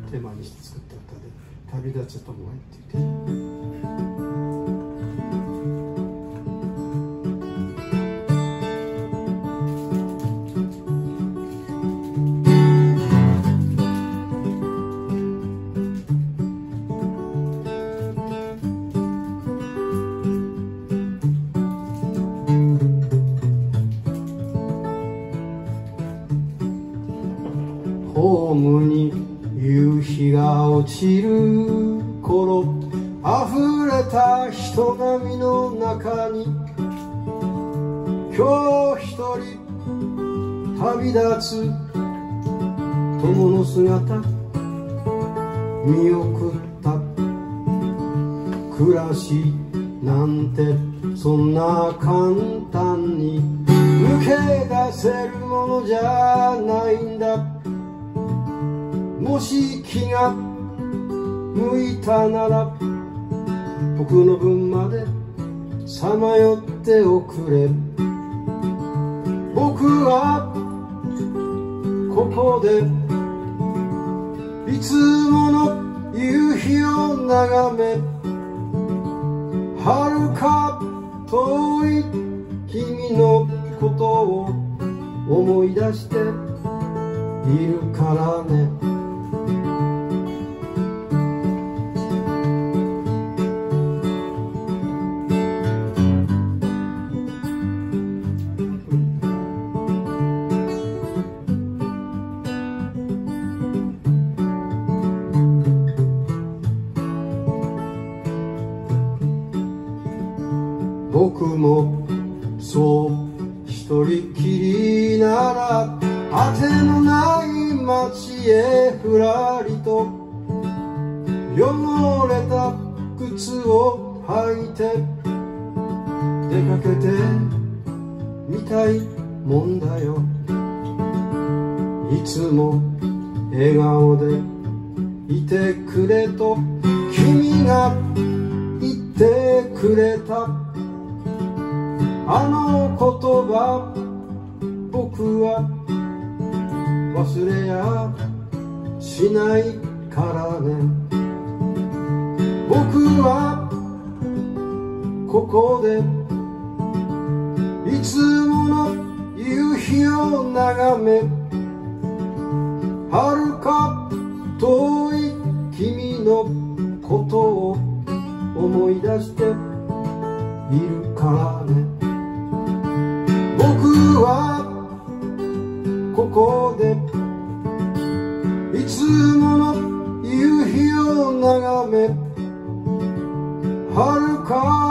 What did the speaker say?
テーマにして作った歌で「旅立ちともへ」っていう。ホームに夕日が落ちる頃、溢れた人波の中に今日一人旅立つ友の姿見送った。暮らしなんてそんな簡単に抜け出せるものじゃないんだ。もし気が向いたなら僕の分までさまよっておくれ。僕はここでいつもの夕日を眺め、遥か遠い君のことを思い出しているからね。僕もそう一人きりならあてのない街へふらりと汚れた靴を履いて出かけてみたいもんだよ。いつも笑顔でいてくれと君が言ってくれた。あの言葉僕は忘れやしないからね。僕はここでいつもの夕日を眺め、遥か遠い君のことを思い出しているからね。僕はここでいつもの夕日を眺め、遥か